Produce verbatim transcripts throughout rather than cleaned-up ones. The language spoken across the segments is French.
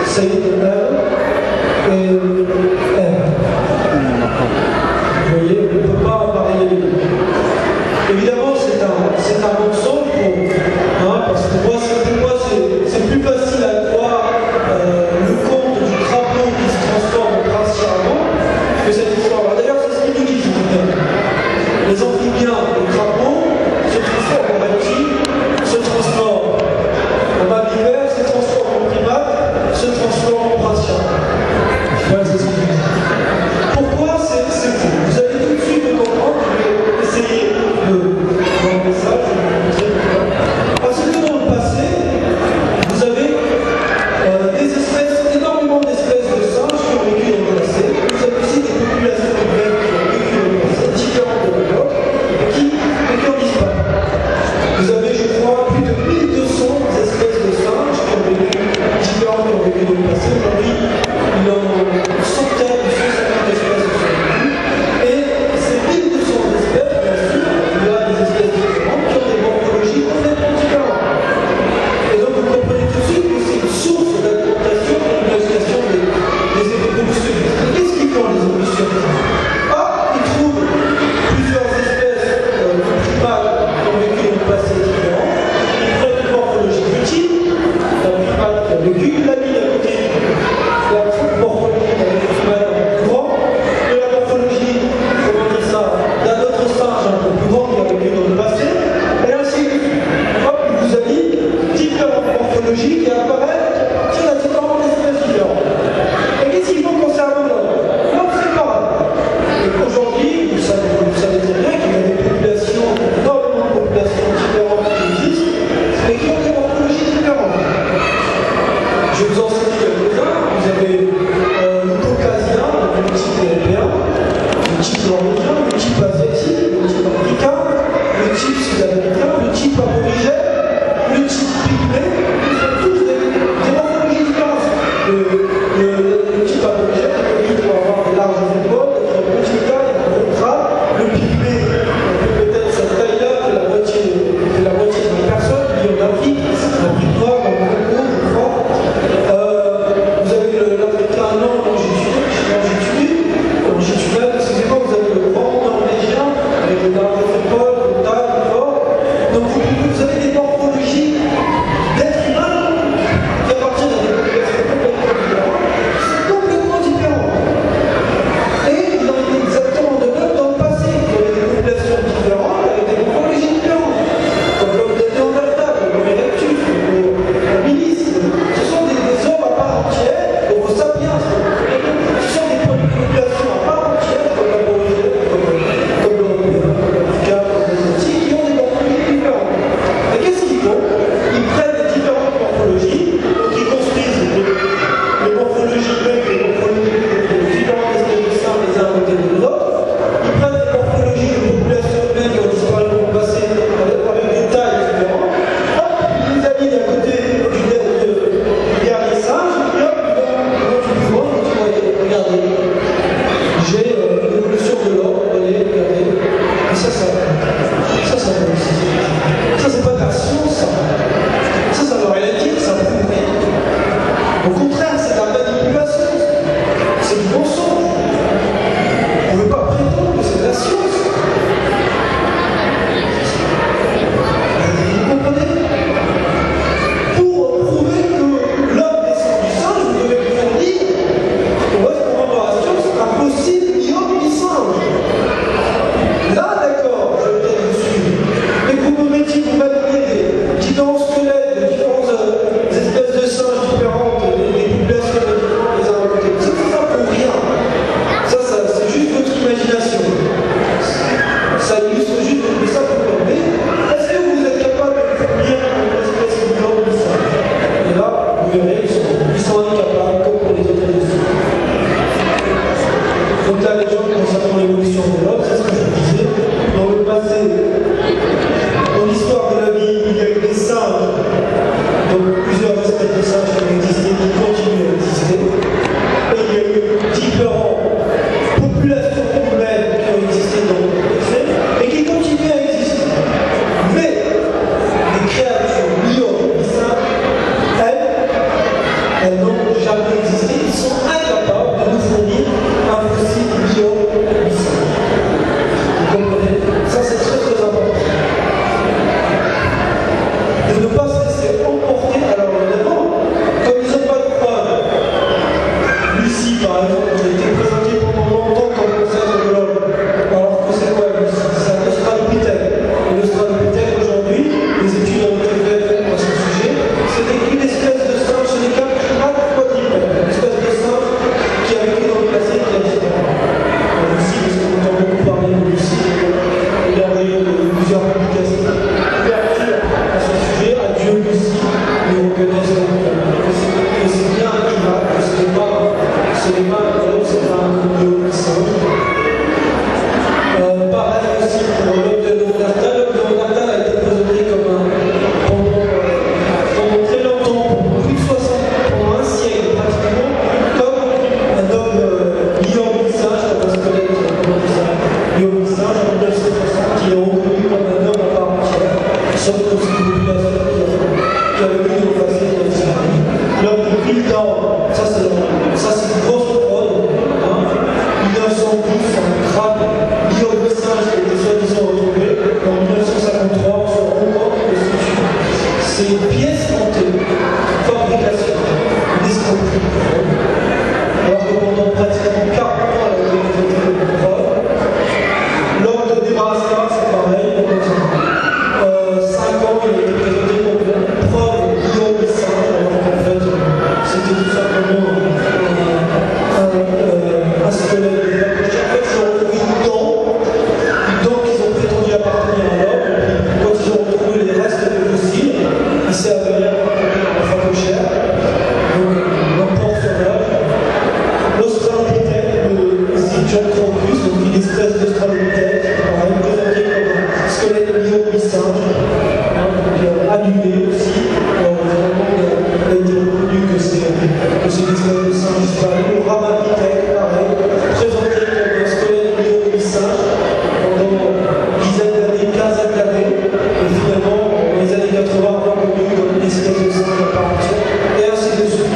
Saïd El et M. Vous voyez, on ne peut pas varier les deux. Évidemment, c'est un, un mensonge pour, hein, parce que moi, pour moi, c'est plus facile à croire euh, le conte du crapaud qui se transforme en prince charmant que cette histoire-là. D'ailleurs, c'est ce qu'ils nous disent. Les amphibiens, les crapauds, se transforment en reptiles, se transforment en mammifères, se transforment en primates, se transforment en prince charmant. Voilà, c'est ce qu'ils nous disent. Pourquoi c'est faux? Vous allez tout de suite me comprendre, je vais essayer de dans le message, je vais vous montrer pourquoi. Parce que dans le passé, vous avez euh, des espèces, énormément d'espèces de singes qui ont vécu dans le passé. Vous avez aussi des populations humaines qui ont vécu dans le passé, différentes de l'Europe, et qui, et qui ont disparu. Vous avez, je crois, plus de mille deux cents espèces de singes qui ont vécu, différentes qui ont vécu dans le passé. Aujourd'hui, il y en a une centaine, une cent cinquante espèces qui sont vécues. Et ces mille deux cents espèces, bien sûr, il y a des espèces différentes qui ont des morphologies complètement différentes. Et donc vous comprenez tout de suite que c'est une source d'alimentation et d'imagination des, des évolutionnistes. Et qu'est-ce qu'ils font les évolutionnistes? Ah, ils trouvent plusieurs espèces euh, de primates qui ont vécu dans le passé différentes. Ils prennent une morphologie petite, la primate qui a vécu, la mine à côté, la morphologie avec une primate un peu plus grande, et la morphologie, comment dire ça, d'un autre singe un peu plus grand qui a vécu dans le passé, et ainsi de suite. Hop, vous avez différentes morphologies qui apparaissent sur la différentes espèces différentes. Et qu'est-ce qu'il faut conserver l'homme? L'homme, c'est pareil. Et aujourd'hui, vous savez, vous savez très bien qu'il y a des populations, énormément de populations différentes qui existent, mais qui ont des morphologies différentes. Je vais vous en citer quelques-uns. Vous avez euh, le caucasien, le type européen, le type norvégien, le type asiatique, le type africain, le type sud-américain, le type aborigène, le type pygmée. Ils sont tous des, des énorme. Ça, c'est une grosse prod. Hein. mille neuf cent douze, c'est un crâne lié au singe qui a été soi-disant retrouvé. En mille neuf cent cinquante-trois, on se rend compte que c'est une pièce montée, une fabrication, une escroquerie. Alors que pendant pratiquement quarante ans, elle a été traitée de preuve. Lors de Nebraska, c'est pareil. Euh, cinq ans, il a été présenté comme une preuve liée au singe, alors qu'en fait, c'était tout simplement un, un, euh, un squelette de verre. En fait, ils ont retrouvé une dent, une dent qu'ils ont prétendu appartenir à l'homme. Quand ils ont retrouvé les restes de fossiles, il s'est avéré appartenir à la phacochère, donc un porc sauvage. L'Australopithèque, le Zinjanthropus, donc une espèce d'Australopithèque, pareil, présenté comme un squelette lié au singe, hein, donc euh, annulé aussi. Alors, vraiment, il a été reconnu que c'est une espèce de singe disparu. Le Ramapithèque, pareil, présenté comme un squelette lié au singe pendant une dizaine d'années, quinzaine d'années, et finalement, dans les années quatre-vingts, reconnu comme une espèce de singe à part entière, et ainsi de suite.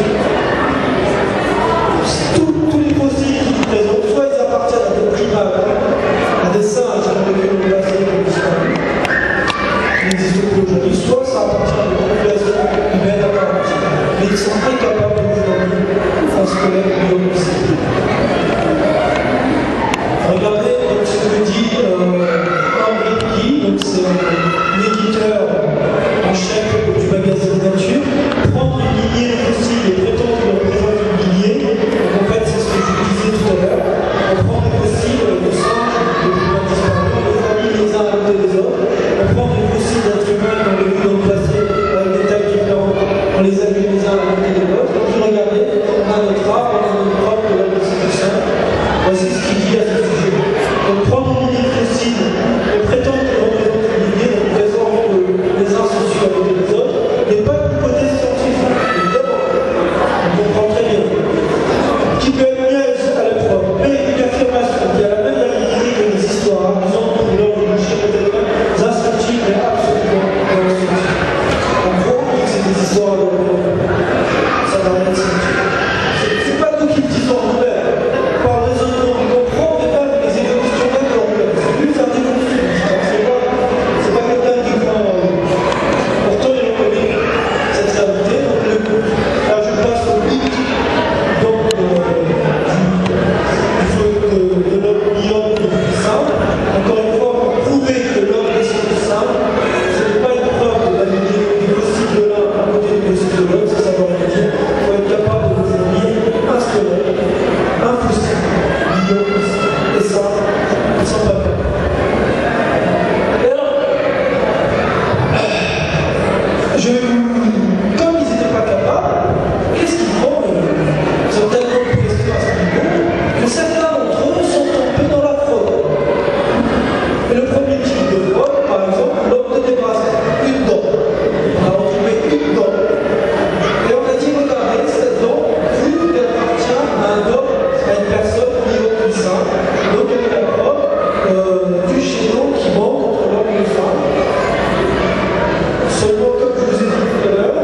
Tous, tous les fossiles qui nous présentent, soit ils appartiennent à des primates, à des singes dans lesquels on passe comme disparus, qui n'existent plus aujourd'hui, soit ça appartient à des populations humaines à part entière. Mais ils sont incapables aujourd'hui d'un squelette biologiste. Regardez donc, ce que dit euh, Henri Guy, donc c'est l'éditeur en chef du magazine Nature. Prendre une lignée de fossiles et prétendre qu'il représente une lignée, donc en fait c'est ce que je vous disais tout à l'heure, on prend des fossiles de singes, de primates disparus, on les aligne les uns à côté des autres, on prend des fossiles d'êtres humains qu'on a vu dans le passé avec des tailles différentes, on les aligne les uns à côté des autres, et puis regardez, on a notre arbre, on a notre arbre de la constitution. Voici ce qu'il dit à ce sujet. Donc prendre une lignée de fossiles et prétendre qu'elle représente une lignée, donc raison que les uns se suivent à côté des autres, n'est pas une hypothèse scientifique, évidemment. On comprend très bien. Qui peut être niaise à la preuve, mais une affirmation qui a la même validité que les histoires amusantes pour l'homme de Michel Téléphone, instructives mais absolument instructives. On croit que c'est des histoires de ça n'a rien de scientifique. C'est pas nous qui le disons nous-mêmes. Par raisonnement, on comprend même les évolutions même de l'homme. C'est lui, c'est un évolutionniste. C'est pas, pas quelqu'un qui croit en lui. Pourtant, il reconnaît cette réalité. Donc, le, là, je passe au mythe donc, euh, du, du, de, de l'homme mi-homme et du simple. Encore une fois, pour prouver que l'homme est le simple, ce n'est pas une preuve de la lignée des fossiles de l'un à côté des fossiles de l'autre, c'est savoir le dire. Il faut être capable de définir un squelette, un fossile, mi-homme et simple, sans papier. Et alors, je vais vous. Comme ils n'étaient pas capables, qu'est-ce qu'ils font? Ils ont tellement de questions à ce niveau que certains d'entre eux sont tombés dans la fraude. Et le premier type de fraude, par exemple, l'homme de Nebraska, une dent. On a retrouvé une dent. Et on a dit, regardez, cette dent, vu qu'elle appartient à un homme, à une personne liée au puissant, donc elle est la preuve euh, du chaînon qui manque entre l'homme et le femme. Seulement, comme je vous ai dit tout à l'heure,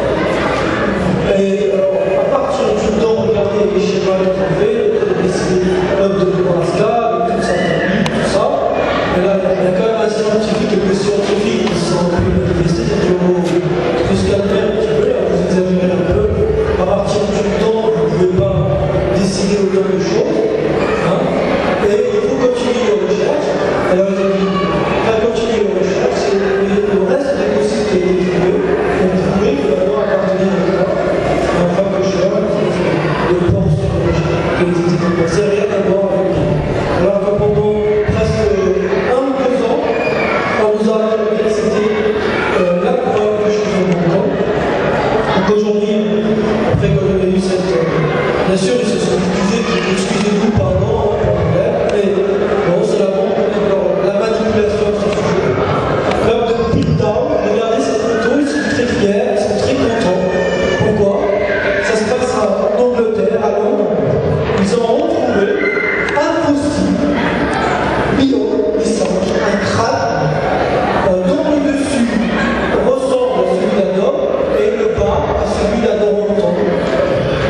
et alors, à partir du temps, regardez les schémas retrouvés, le décidé l'homme de Nebraska, avec toute sa famille, tout ça. Mais là, il y a quand même un scientifique et des scientifiques qui sont un peu manifestés, c'est-à-dire qu'il faut se calmer un petit peu, là, vous examinez un peu. À partir du temps, vous ne pouvez pas décider autant de choses. Hein, et il faut continuer les recherches. Alors, ils ont dit, on va continuer les recherches, et le reste des fossiles qui ont été trouvés, on prouver que l'homme appartenait à quoi un phacochère, de porc sauvage, qui n'existait pas. C'est rien à voir avec lui. Alors que pendant presque un ou deux ans, on nous a rappelé que c'était euh, la preuve de choses importantes. Donc aujourd'hui, après qu'on ait eu cette. Euh, bien sûr, ils se sont excusés, excusez-vous, pardon, mais bon, c'est la montre, la manipulation de ce sujet. L'homme de Piltdown, regardez cette photo, ils sont très fiers, ils sont très contents. Pourquoi? Ça se passe en Angleterre, à Londres. Ils ont retrouvé un fossile bio, des singes, un crâne, euh, dont le dessus ressemble à celui d'un homme et le bas à celui d'un orang-outan.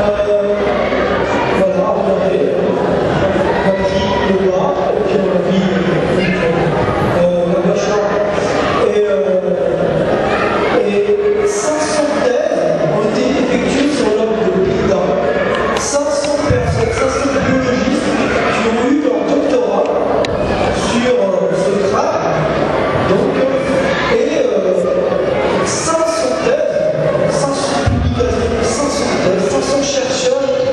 Voilà, regardez. On a pris le bas, et puis on a pris euh, la machin. Et, euh, et cinq cents thèses ont été effectuées sur l'homme de Pita. cinq cents personnes, cinq cents biologistes qui ont eu leur doctorat sur euh, ce crâne. Donc, et euh, cinq cents thèses, cinq cents publications, cinq cents thèses, cinq cents chercheurs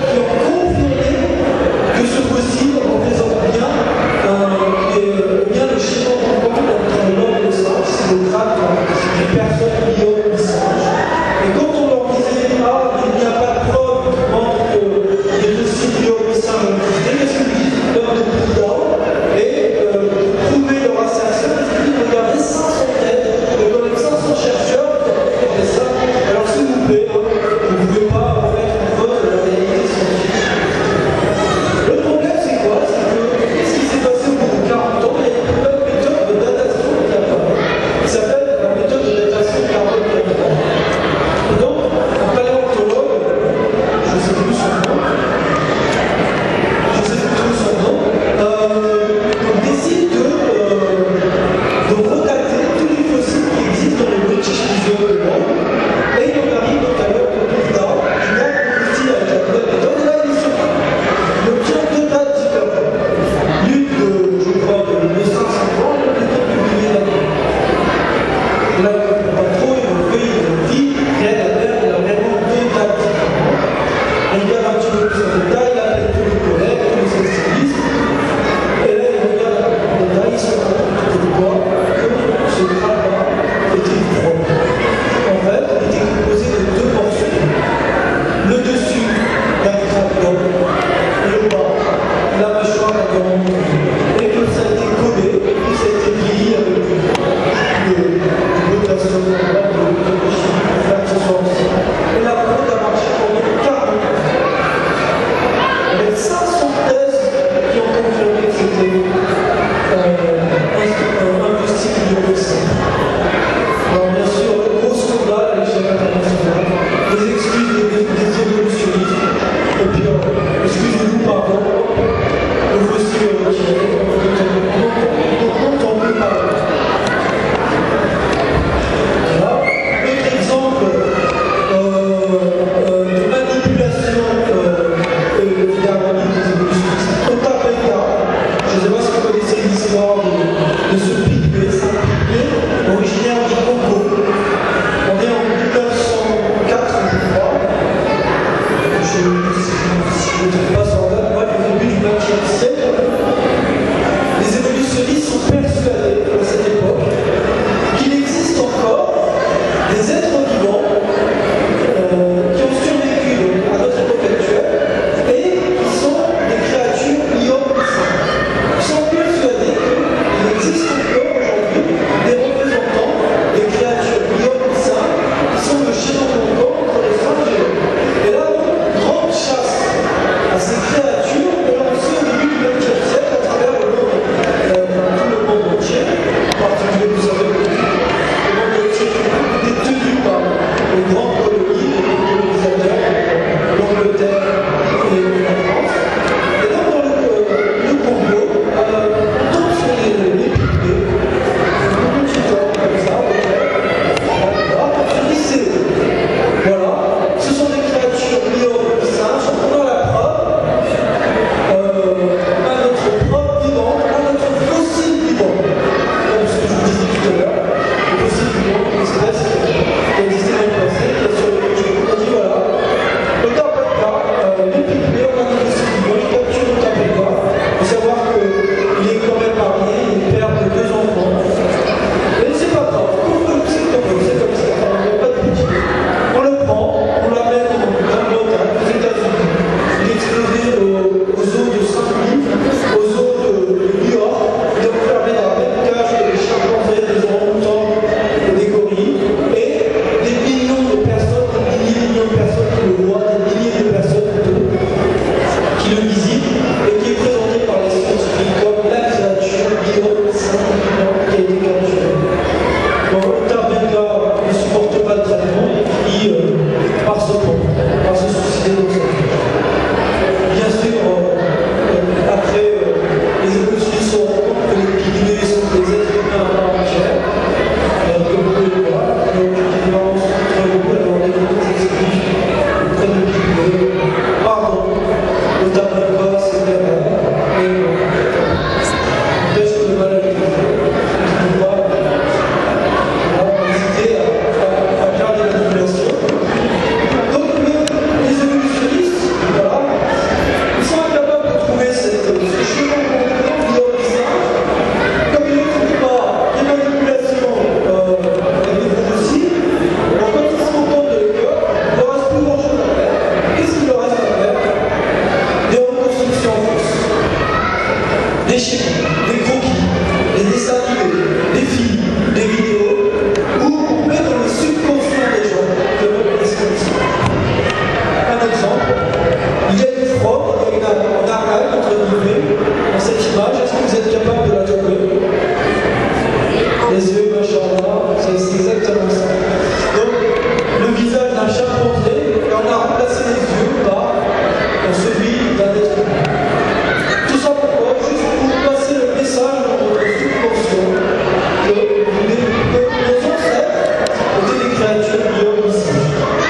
des schémas, des croquis, des dessins animés, des films, des vidéos, ou on met dans le subconscient des gens de notre description. Un exemple, il y a une fraude, il y a une arnaque entre guillemets dans cette image. Est-ce que vous êtes capable de la trouver? Les yeux, machin, c'est exactement ça. Donc, le visage d'un chimpanzé, et on a remplacé les yeux par celui d'un être humain. Tout ça pourquoi? Juste pour passer le message dans votre subconscient que, que nos ancêtres étaient des créatures biologiques.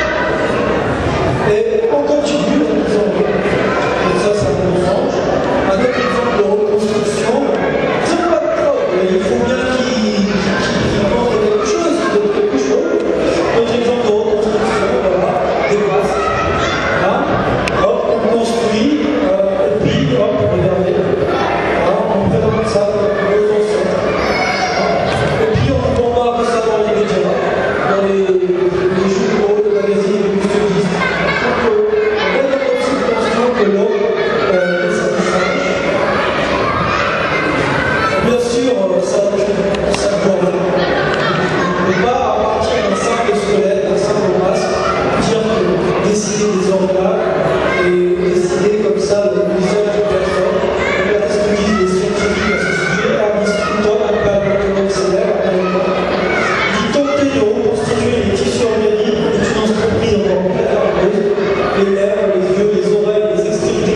Et on continue en disant, et ça, ça nous change, un autre exemple de reconstruction. C'est pas de preuve, il faut bien qu'il qu pense de quelque chose, de quelque chose. Autre exemple de reconstruction, voilà, des masques. Hein? Hop, on construit, euh, et puis, hop, regardez, hein, on présente ça aux ancêtres. Hein? Et puis on bombarde ça dans les médias, dans les, les journaux, les magazines, les musées. Donc, euh, on met dans notre subconscient que l'homme euh, est satisfait. Bien sûr, ça, ça doit mais pas à partir d'un simple squelette, d'un simple masque, dire que décider des organes et décider comme ça le visage de personne. Regardez ce que disent les scientifiques à ce sujet. Ernest Newton, un paléontologue célèbre américain, dit tenter de reconstituer les tissus organiques est une entreprise encore plus hargneuse. Les lèvres, les yeux, les oreilles, les extrémités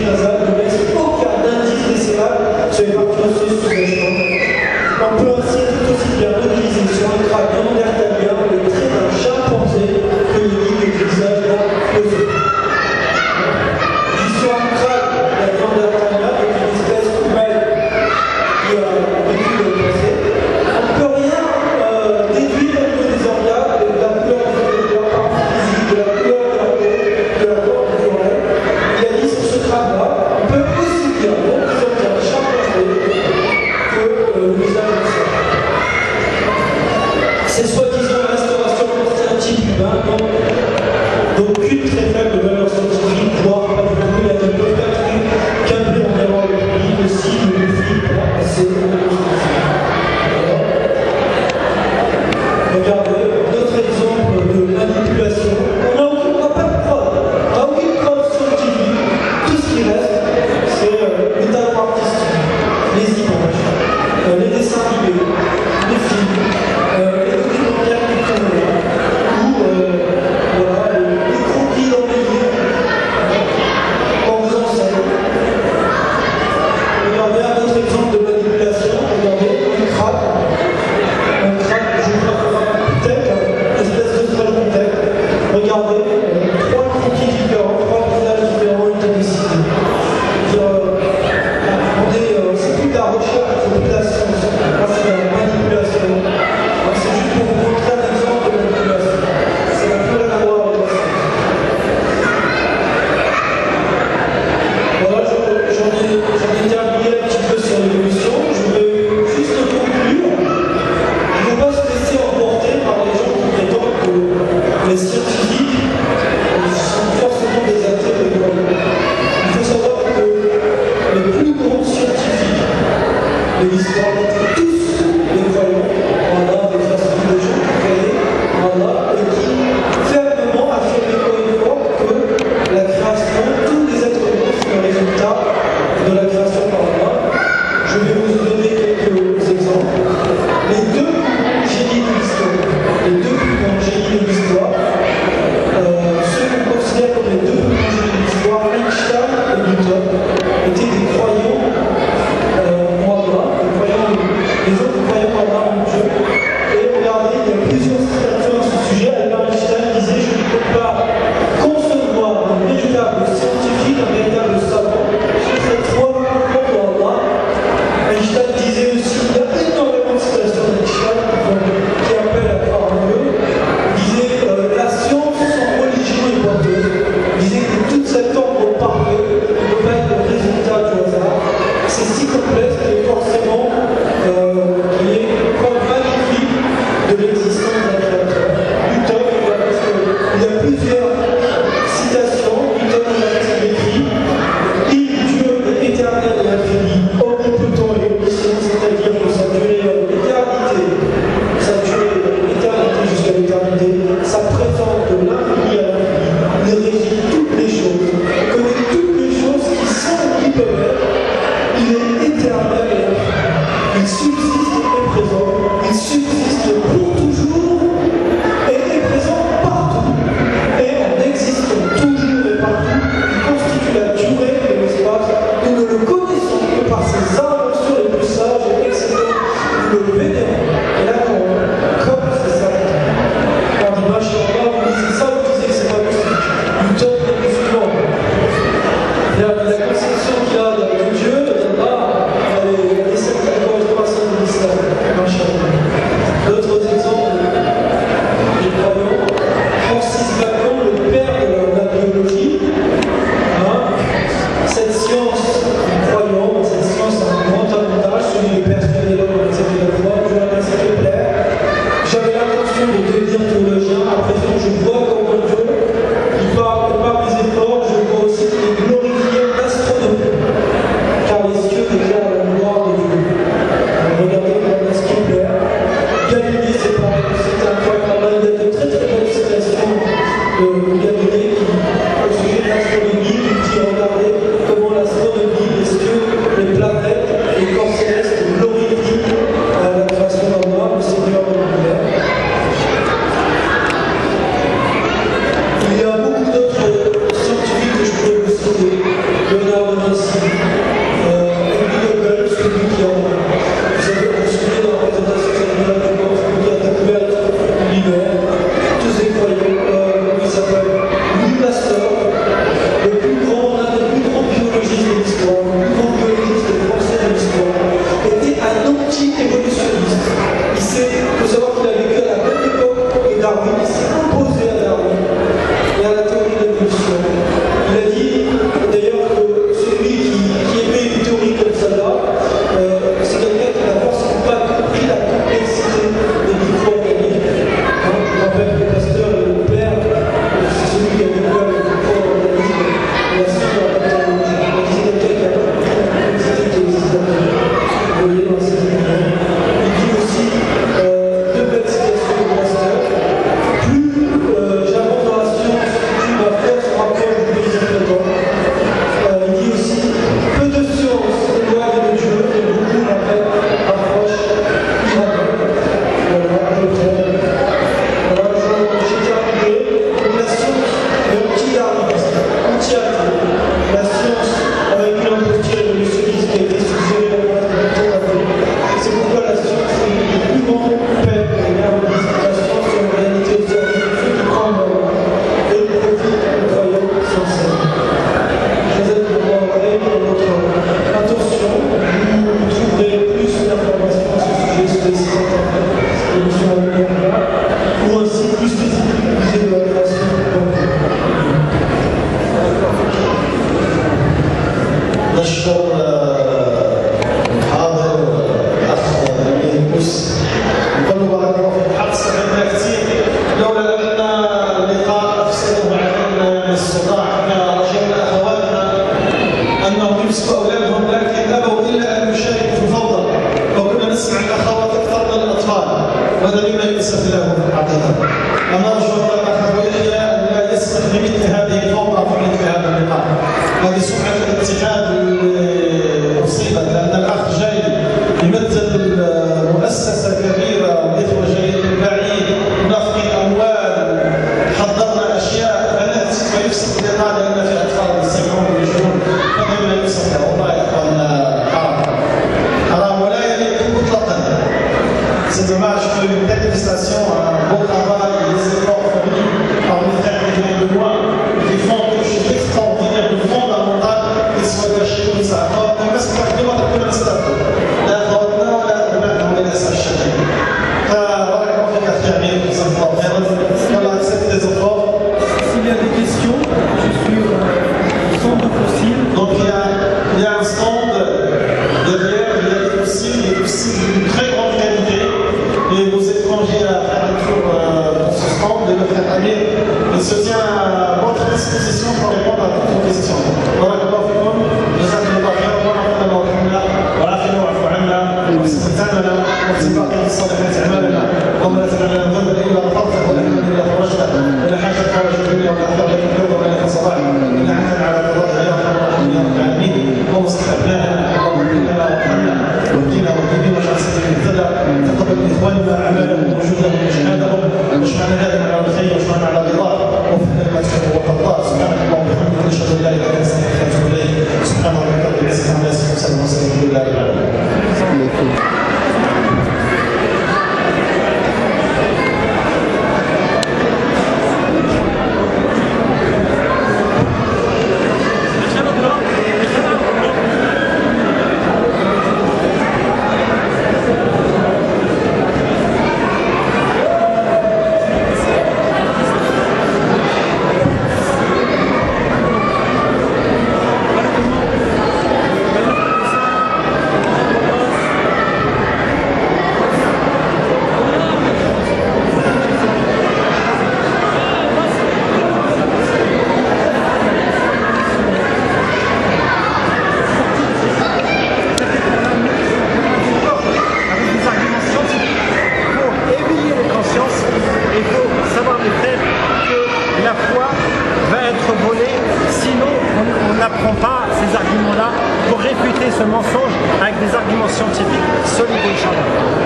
ces arguments-là pour réfuter ce mensonge avec des arguments scientifiques solides, Inch'Allah.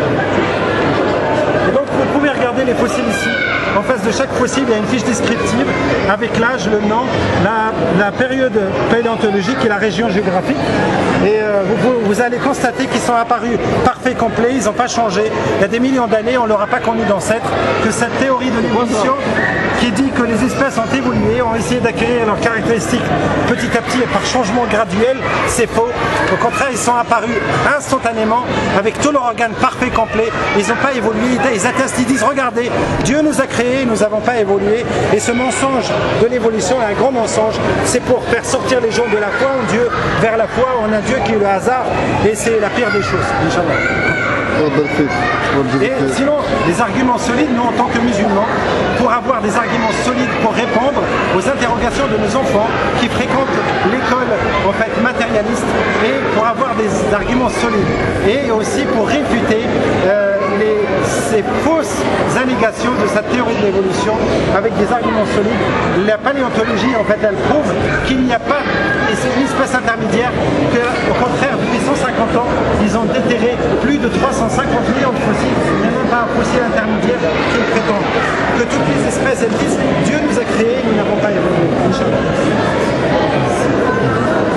Et donc vous pouvez regarder les fossiles ici. En face de chaque fossile, il y a une fiche descriptive avec l'âge, le nom, la, la période paléontologique et la région géographique. Et euh, vous, vous allez constater qu'ils sont apparus parfaits, complets, ils n'ont pas changé. Il y a des millions d'années, on ne leur a pas connu d'ancêtres, que cette théorie de l'évolution qui dit que les espèces ont évolué, ont essayé d'acquérir leurs caractéristiques petit à petit et par changement graduel, c'est faux. Au contraire, ils sont apparus instantanément avec tous leurs organes parfaits, complets. Ils n'ont pas évolué, ils attestent, ils disent regardez, Dieu nous a créés, nous n'avons pas évolué. Et ce mensonge de l'évolution est un grand mensonge. C'est pour faire sortir les gens de la foi en Dieu vers la foi en un Dieu qui est le hasard. Et c'est la pire des choses, Inch'Allah. Et sinon, des arguments solides, nous en tant que musulmans, pour avoir des arguments solides pour répondre aux interrogations de nos enfants qui fréquentent l'école en fait matérialiste, et pour avoir des arguments solides, et aussi pour réfuter euh, les, ces fausses allégations de cette théorie de l'évolution avec des arguments solides. La paléontologie en fait elle prouve qu'il n'y a pas une espèce intermédiaire, qu'au contraire depuis cent cinquante ans ils ont déterré plus de trois cent cinquante millions de fossiles. Il n'y a même pas un fossile intermédiaire qui le prétend. Que toutes les espèces elles disent Dieu nous a créés, nous n'avons pas évolué. Inch'Allah.